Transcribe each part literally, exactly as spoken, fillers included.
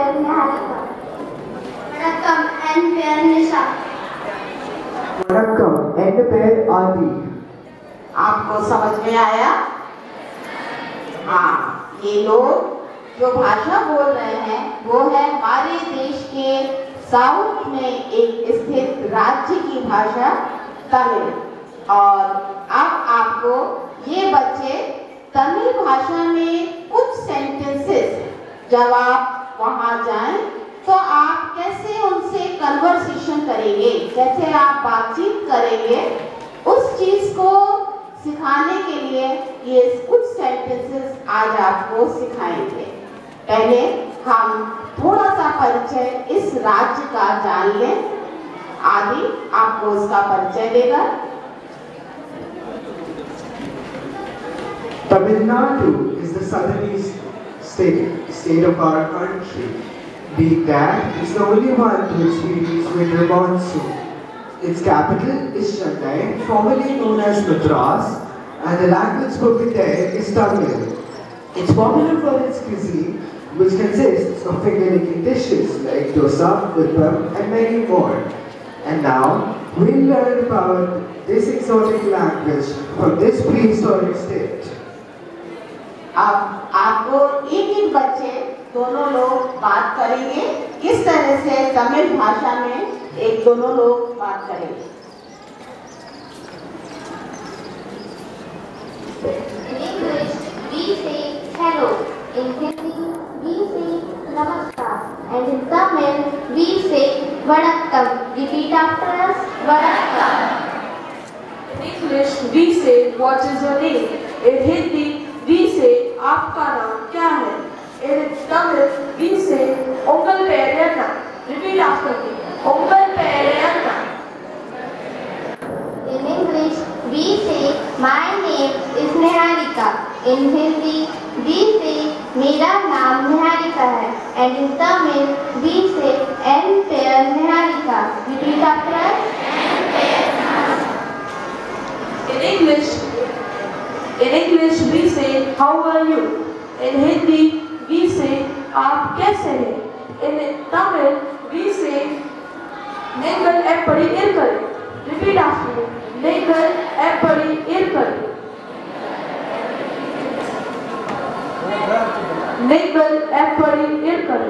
Pair Niharika. Vanakkam and पेयर Nisha. Vanakkam and पेयर आदि. आपको समझ में आया? हाँ, ये लोग जो भाषा बोल रहे हैं वो है हमारे देश के साउथ में एक स्थित राज्य की भाषा तमिल. और अब आपको ये बच्चे तमिल भाषा में कुछ सेंटेंसेस, जब आप वहाँ जाएं तो आप कैसे उनसे कन्वर्सेशन करेंगे, कैसे आप बातचीत करेंगे, उस चीज को सिखाने के लिए ये कुछ सेंटेंसेस आज आपको सिखाएंगे. पहले हम थोड़ा सा परिचय इस राज्य का जान लें. आदि आपको इसका परिचय देगा. Tamil Nadu is the southernmost state, state of our country. Being that, it's the only one to experience winter monsoon. Its capital is Chennai, formerly known as Madras, and the language spoken there is Tamil. It's popular for its cuisine, which consists of finger-licking dishes like dosa, uttapam, and many more. And now, we'll learn about this exotic language from this prehistoric state. अब आपको एक एक बच्चे दोनों लोग बात करेंगे. किस तरह से तमिल भाषा में एक दोनों लोग बात करेंगे. In English, we say hello. In Hindi, we say namaskar. And in Tamil, we say vanakkam. Repeat after us. Vanakkam. In English, we say what is your name. In Hindi, we say आपका नाम क्या है. In Tamil, we say ungal पेयर नाम. Repeat after me. ungal पेयर नाम. In English, we say my name is Niharika. In Hindi, we say मेरा नाम निहारिका है. And in Tamil, we say N pair Niharika. Repeat after us. N pair. In English, in English we say how are you. In Hindi we say आप कैसे हैं. In Tamil we say नेगल एपड़ी इरकल. Repeat after me. नेगल एपड़ी इरकल. नेगल एपड़ी इरकल.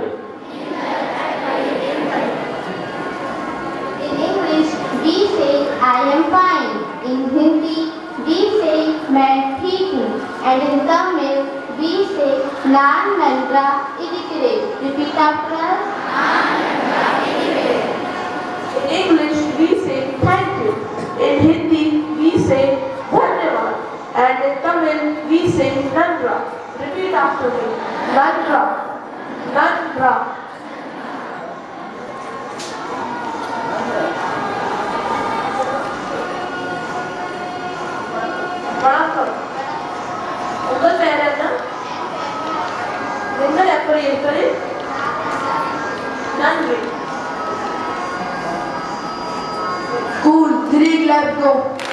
In English, we say I am fine. In Hindi, we say मैं ठीक हूँ. And in Tamil, we say नान नंद्रा इदिकिरे. Repeat after us. नान नंद्रा इदिकिरे. In English we say thank you. In Hindi we say धन्यवाद. And in Tamil we say nandra. Repeat after me. Nandra. Nandra. Vanakkam. Ungal पेयर है ना. Ningal एप्पल इरकल. Nandri. Cool. Three clap go.